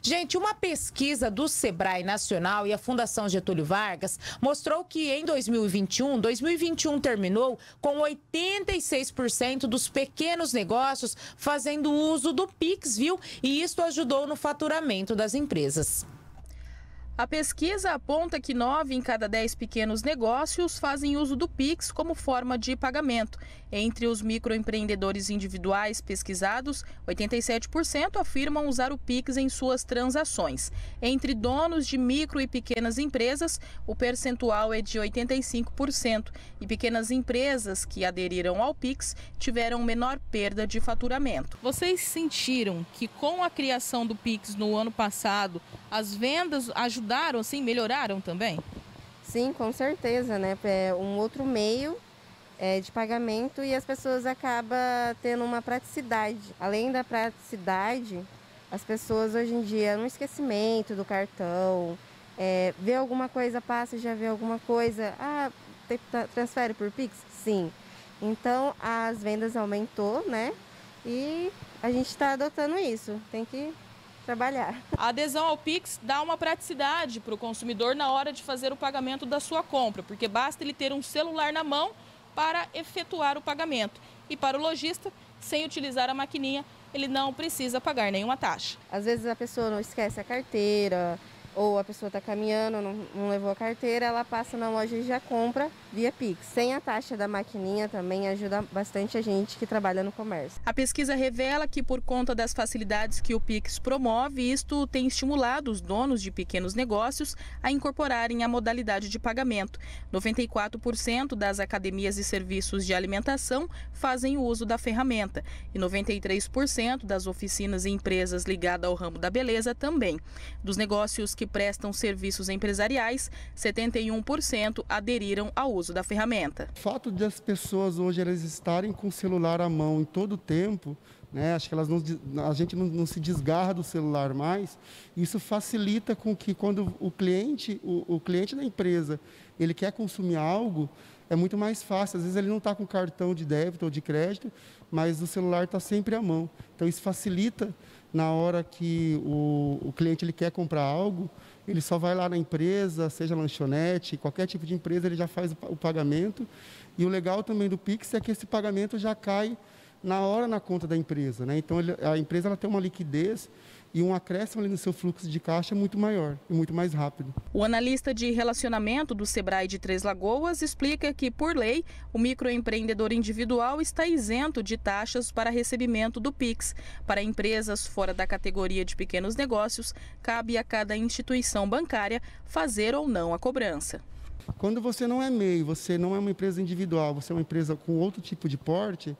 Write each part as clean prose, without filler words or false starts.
Gente, uma pesquisa do Sebrae Nacional e a Fundação Getúlio Vargas mostrou que em 2021 terminou com 86% dos pequenos negócios fazendo uso do Pix, viu? E isso ajudou no faturamento das empresas. A pesquisa aponta que 9 em cada 10 pequenos negócios fazem uso do Pix como forma de pagamento. Entre os microempreendedores individuais pesquisados, 87% afirmam usar o Pix em suas transações. Entre donos de micro e pequenas empresas, o percentual é de 85%. E pequenas empresas que aderiram ao Pix tiveram menor perda de faturamento. Vocês sentiram que com a criação do Pix no ano passado, as vendas ajudaram, assim, melhoraram também? Sim, com certeza, né? É um outro meio de pagamento e as pessoas acabam tendo uma praticidade. Além da praticidade, as pessoas hoje em dia, no esquecimento do cartão, vê alguma coisa, passa, já vê alguma coisa, transfere por Pix? Sim. Então, as vendas aumentou, né? E a gente está adotando isso, tem que trabalhar. A adesão ao Pix dá uma praticidade para o consumidor na hora de fazer o pagamento da sua compra, porque basta ele ter um celular na mão para efetuar o pagamento. E para o lojista, sem utilizar a maquininha, ele não precisa pagar nenhuma taxa. Às vezes a pessoa não esquece a carteira, ou a pessoa está caminhando, não levou a carteira, ela passa na loja e já compra via Pix. Sem a taxa da maquininha também ajuda bastante a gente que trabalha no comércio. A pesquisa revela que por conta das facilidades que o Pix promove, isto tem estimulado os donos de pequenos negócios a incorporarem a modalidade de pagamento. 94% das academias e serviços de alimentação fazem o uso da ferramenta e 93% das oficinas e empresas ligadas ao ramo da beleza também. Dos negócios que prestam serviços empresariais, 71% aderiram ao uso da ferramenta. O fato de as pessoas hoje elas estarem com o celular à mão em todo o tempo, né, acho que a gente não se desgarra do celular mais, isso facilita com que quando o cliente da empresa ele quer consumir algo, é muito mais fácil. Às vezes ele não está com cartão de débito ou de crédito, mas o celular está sempre à mão. Então isso facilita na hora que o cliente ele quer comprar algo, ele só vai lá na empresa, seja lanchonete, qualquer tipo de empresa, ele já faz o pagamento. E o legal também do Pix é que esse pagamento já cai na hora na conta da empresa, né? Então a empresa ela tem uma liquidez e um acréscimo ali no seu fluxo de caixa muito maior e muito mais rápido. O analista de relacionamento do Sebrae de Três Lagoas explica que, por lei, o microempreendedor individual está isento de taxas para recebimento do Pix. Para empresas fora da categoria de pequenos negócios, cabe a cada instituição bancária fazer ou não a cobrança. Quando você não é MEI, você não é uma empresa individual, você é uma empresa com outro tipo de porte,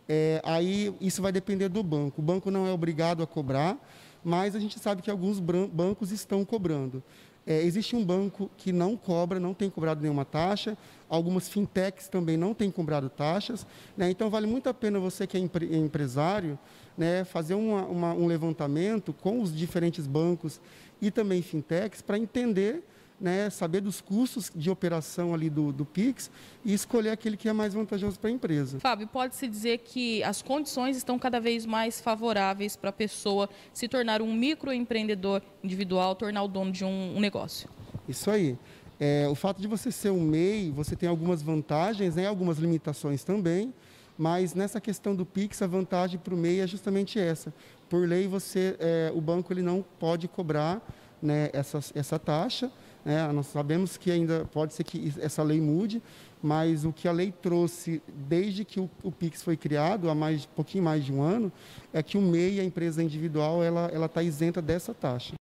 aí isso vai depender do banco. O banco não é obrigado a cobrar, mas a gente sabe que alguns bancos estão cobrando. Existe um banco que não cobra, não tem cobrado nenhuma taxa, algumas fintechs também não têm cobrado taxas, né? Então vale muito a pena você que é empresário, né, fazer um levantamento com os diferentes bancos e também fintechs para entender, né, saber dos custos de operação ali do Pix e escolher aquele que é mais vantajoso para a empresa. Fábio, pode-se dizer que as condições estão cada vez mais favoráveis para a pessoa se tornar um microempreendedor individual, tornar o dono de um negócio? Isso aí. O fato de você ser um MEI, você tem algumas vantagens, né, algumas limitações também, mas nessa questão do Pix, a vantagem para o MEI é justamente essa. Por lei, o banco ele não pode cobrar, né, essa taxa. Nós sabemos que ainda pode ser que essa lei mude, mas o que a lei trouxe desde que o Pix foi criado, há pouquinho mais de um ano, é que o MEI, a empresa individual, ela está isenta dessa taxa.